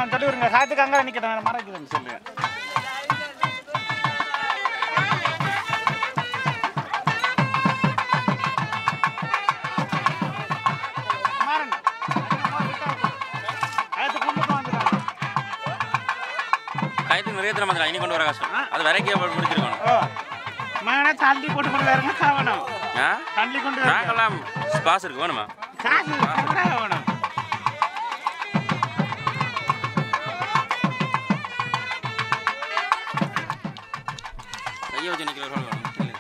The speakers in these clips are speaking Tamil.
சொல்லி விடுங்க. காத்துக்கு அங்கே நிற்கிறேன் மறைக்கிறேன்னு சொல்லுங்க. நிறைய மாதிரி இனி கொண்டு வர கஷ்டம். அது வரைக்கும் முடிச்சிருக்கணும். மகனா தள்ளி போட்டு கொண்டு வரங்க காவணும். தள்ளி கொண்டு வர நாங்கெல்லாம் ஸ்பாஸ் இருக்கு வேணுமா? காசு வேணும். கையை வச்சு நிற்கிற வேணும்.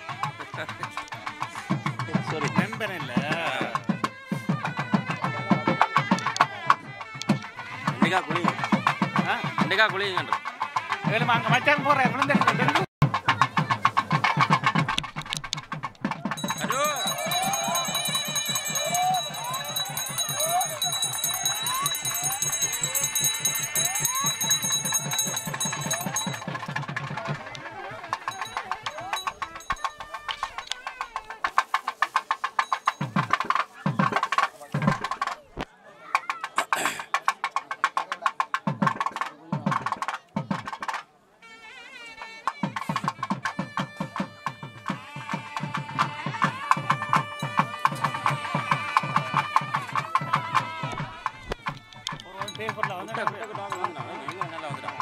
சாரி மெம்பர் இல்லை. இண்டிகா குழி இண்டிகா குழிங்கன்ற வேணுமா? அங்கே மச்சான் போடுறேன் விழுந்து பேப்பரில் வந்து நல்லா வந்துட்டான்.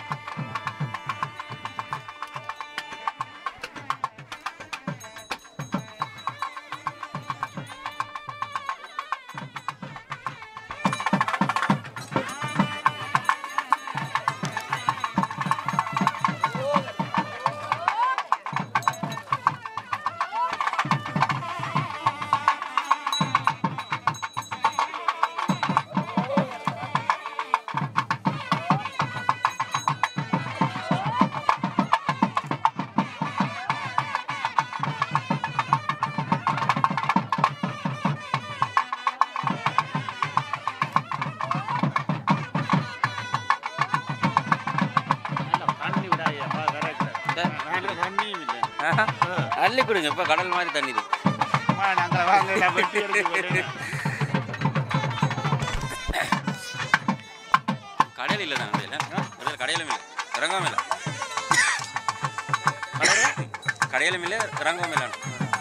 அள்ளி கொடுங்க. இப்போ கடல் மாதிரி தண்ணி இருக்கு. கடையில் இல்லை தான் கடையிலும் இல்லை இறங்கவும் இல்லை. கடையிலும் இல்லை இறங்கவும் இல்லை.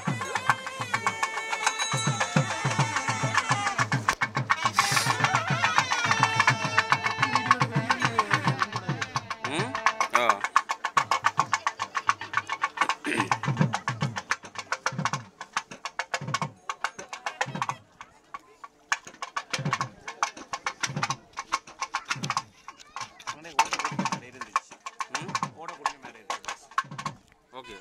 ஓகே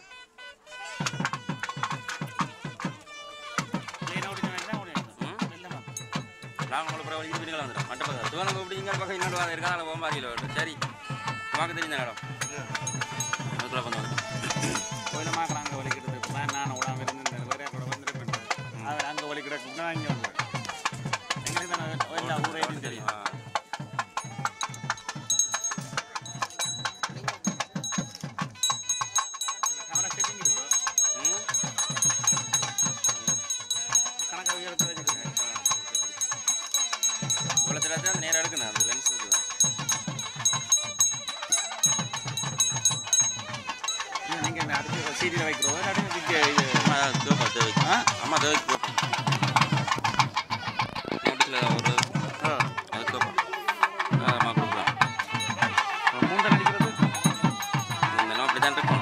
நாங்கள் உங்களை பிறகு இது பண்ணிக்கலாம் வந்துடும். மண்டபம் சிவனங்க இப்படிங்கிற பக்கம் இன்னொரு இருக்காங்க போகும்போது சரி வாங்க தெரிஞ்ச இடம் அதுக்குள்ள வந்து கோயில மாக்கிற அங்கே வலிக்கிட்டு நான் விடாமல் இருந்தேன். வேற கூட வந்துருப்பேன். அவர் அங்கே வலிக்கிட்டு தான் இங்கே வந்து எங்களுக்கு தான் எல்லா ஊரையும் தெரியும். நேரம் எடுக்கணும் அந்த லென்ஸ் நீங்கள் அடுத்து சீரியல் வைக்கிறோம். ஆமாம் தேவைக்கு நோட்டீஸில் ஒரு அதுக்கப்புறம் ஆமாம் கொடுக்கலாம். மூண்டை நடிக்கிறது இந்த அப்படி தான் இருக்கும்.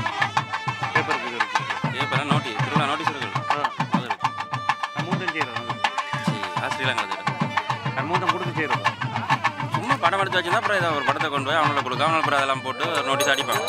பேப்பரெலாம் நோட்டீஸ் திருவிழா நோட்டீஸ் இருக்குல்ல அது இருக்கு. மூண்டன் செய்கிறோம். சரி ஸ்ரீலங்கா செய்கிறேன். மூண்டம் கொடுத்து செய்கிறோம். சும்மா படம் எடுத்து வச்சுருந்தா அப்புறம் இதை ஒரு படத்தை கொண்டு போய் அவங்கள கொடுக்க அவங்கள அப்புறம் அதெல்லாம் போட்டு நோட்டீஸ் அடிப்பாங்க.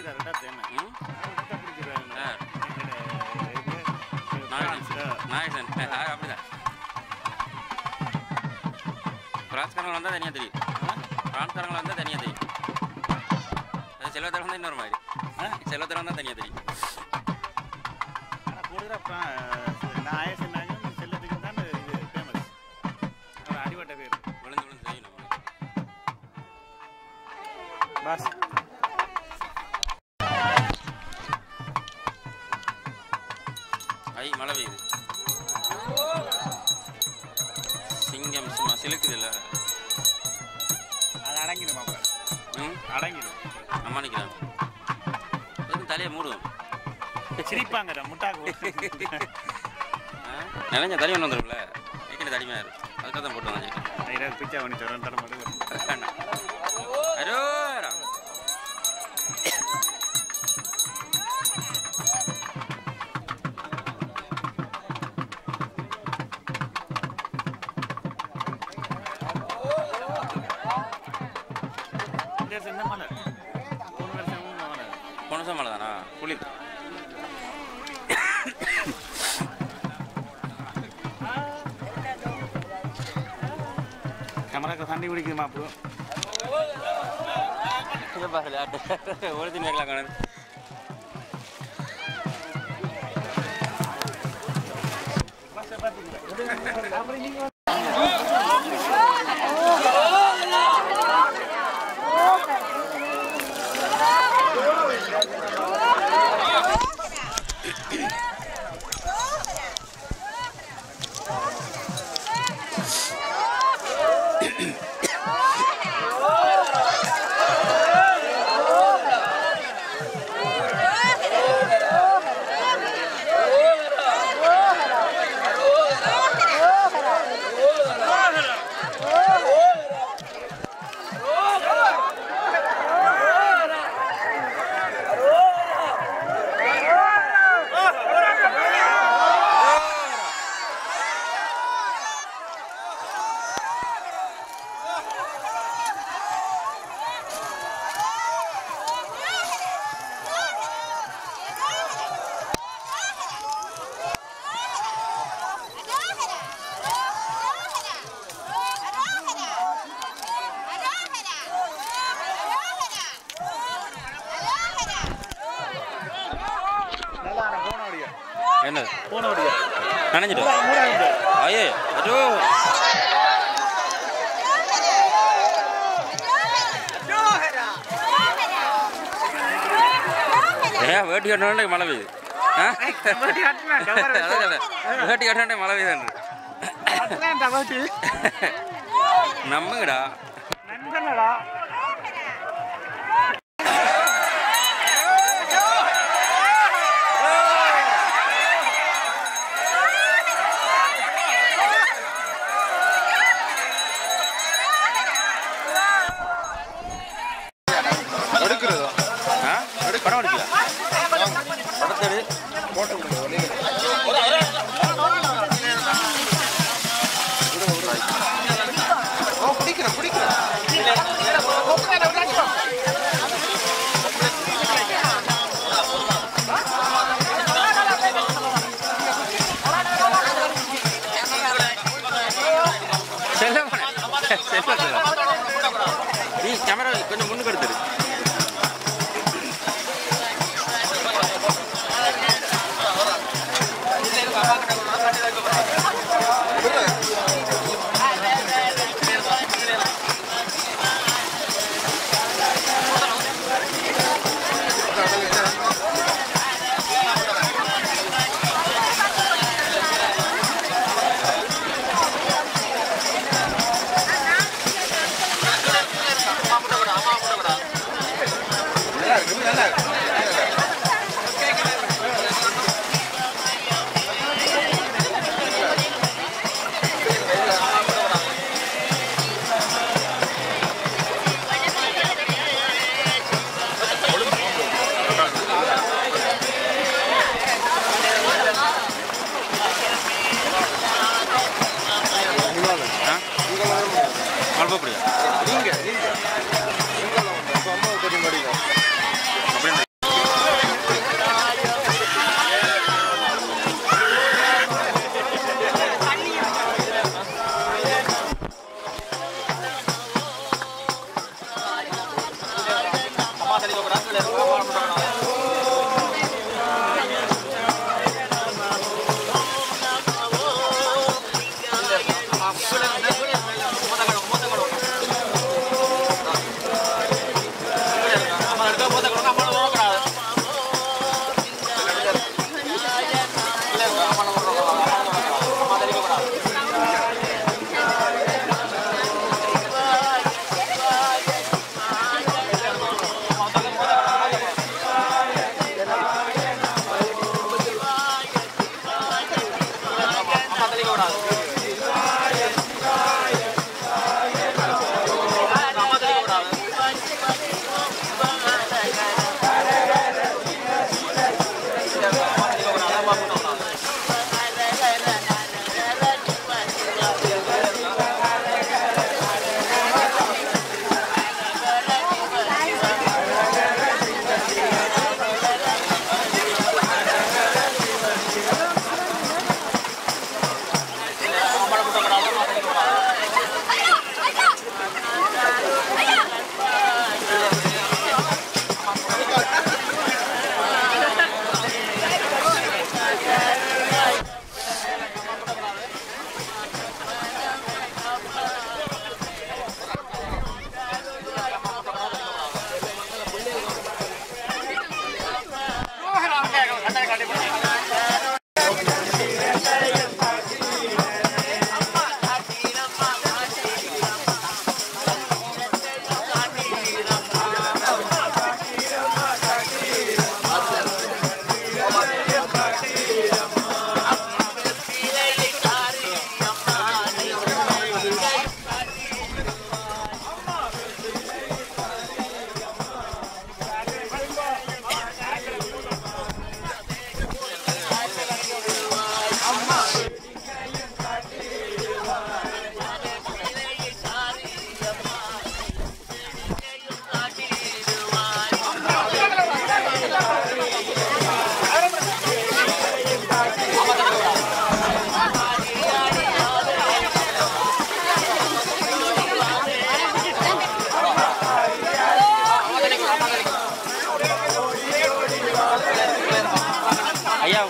அப்படிதான் பிரான்ஸ்காரங்க வந்தால் தனியாக தெரியும். பிரான்ஸ்காரங்களை வந்தால் தனியாக தெரியும். அது செல்வத்தரம் தான் இன்னொரு மாதிரி. செல்வத்தரம் தான் தனியாக தெரியும். செல்லத்துக்கு தான் இது ஃபேமஸ். அடிபட்ட பேர் விழுந்து விழுந்து செய்யணும் பாஸ். மழை பெய்யுது. சிங்கம் சும்மா சிலுக்குது இல்லை? அது அடங்கிடும் மாப்பிள்ள. அடங்கிடும். அம்மா நிற்கிறாங்க. எதுவும் தலையை மூடுவோம். சிரிப்பாங்க முட்டாக்கு. நினைஞ்ச தனி ஒன்று வந்துடும்ல. வைக்கிற தடிமையாக இருக்கு. அதுக்காக தான் போட்டு வந்துருக்கேன். பிச்சா பண்ணி தரோம் தர மாட்டேன். அரோரா போன வருஷம் மழை தானா? குளிர். கேமராக்கு தண்ணி குடிக்குது மாப்பு. ஒரு தின் வைக்கலாம் காணது. என்னது நினைஞ்சிட்டு ஐயே அதோ வேட்டி கட்டணே மழை பெய்யுது. வேட்டி கட்டணே மழை பெய்யுது. நம்புங்கடா. படம் எடுக்கல படத்தேடு போட்டு நீ கேமரா கொஞ்சம் முன்னுக்கு எடுத்துரு. மல்பப்படியா? நீங்கள் அம்மாவுக்கு தெரியும். ஐயா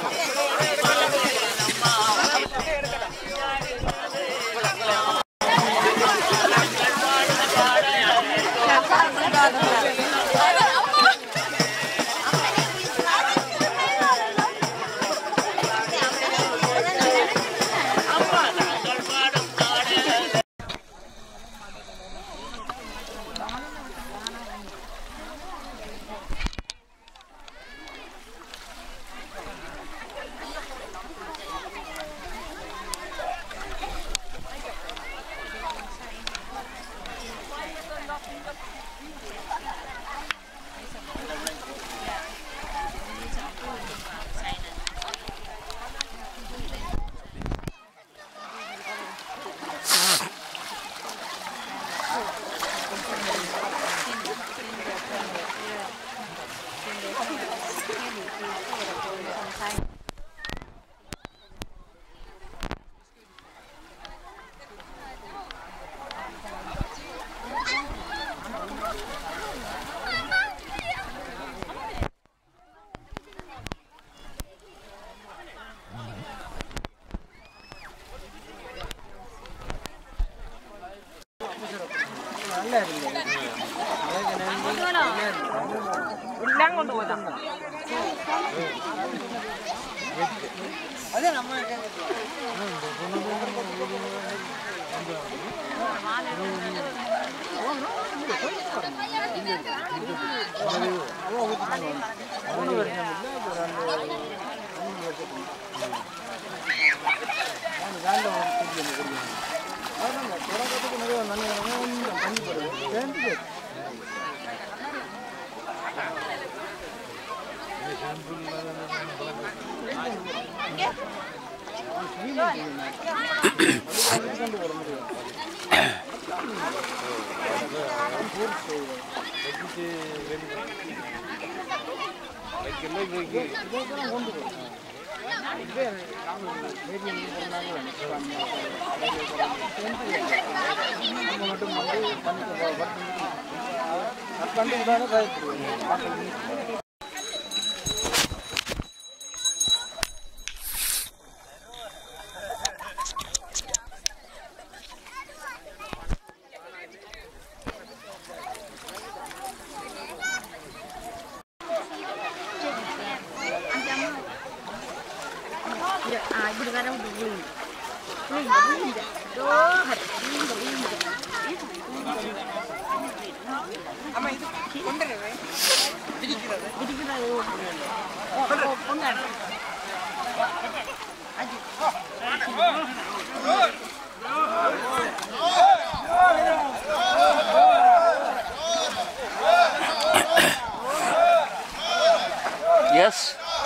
எஸ்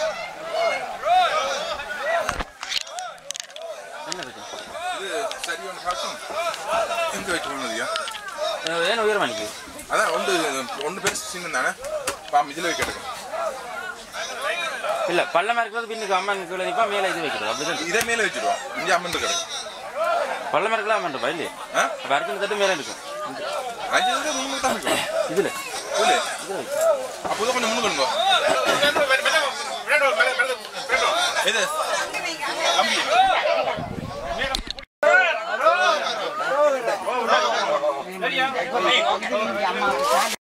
ಏನು ಉಯರ್ ಮಾಡಿದ್ವಿ ಅದ ಒಂದು ಪೆನ್ಸ್ ಸಿಂಗಂದಾನೆ ಪಾಮ್ ಇದಿಲ್ಲ வைக்கிறது இல்ல பள்ளமா இருக்கிறது பின்னுக்கு அம்மன் கீழே நிப்பா மேல இது வைக்கிறது அப்படிதான் இதே மேல வச்சிடுவோம் இங்க அம்மன் கிடக்கு பள்ளமா இருக்கலாம் அம்மன் பா இல்லையே அப்ப அர்த்தம் தட்டு மேல இருக்கும் அஞ்சு தடவை மூணு தான் இருக்கும் இதுல இல்ல அப்போ கொஞ்சம் முன்னு பண்ணுங்க இது அம்பி